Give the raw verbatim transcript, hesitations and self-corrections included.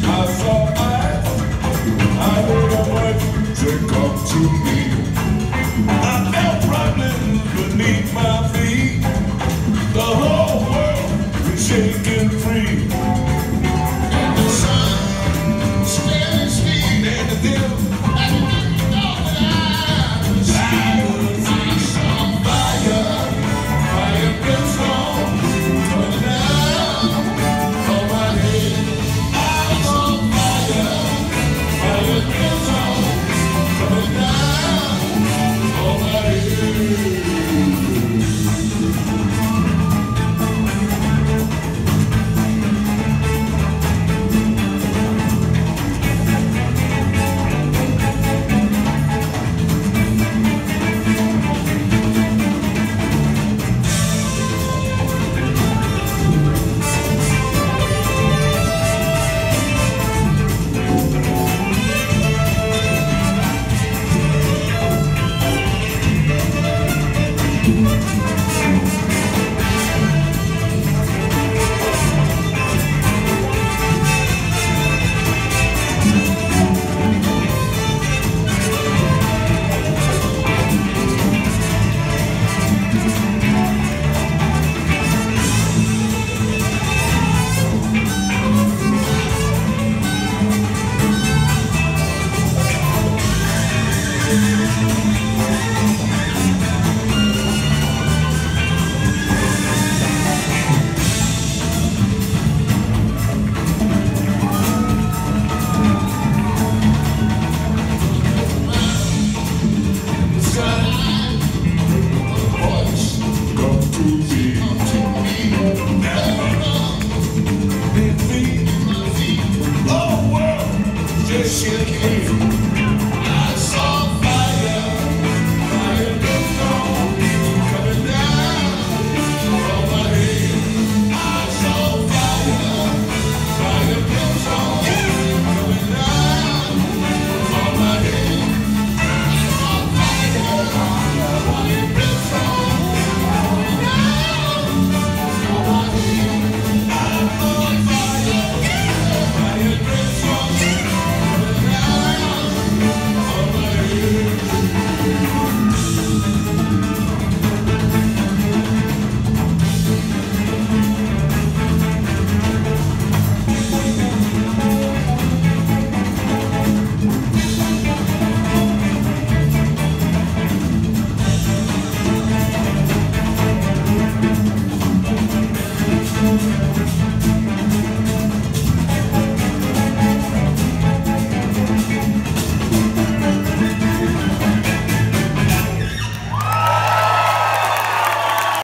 I saw eyes, I heard a voice say, come to me. I felt problems beneath my feet. The whole world is shaking free. And the sun smelling sweet, and the devil, I didn't know that I was I was on fire, fire brimstone, coming down on my head. I was on fire, fire brimstone, coming down on my head. Shit.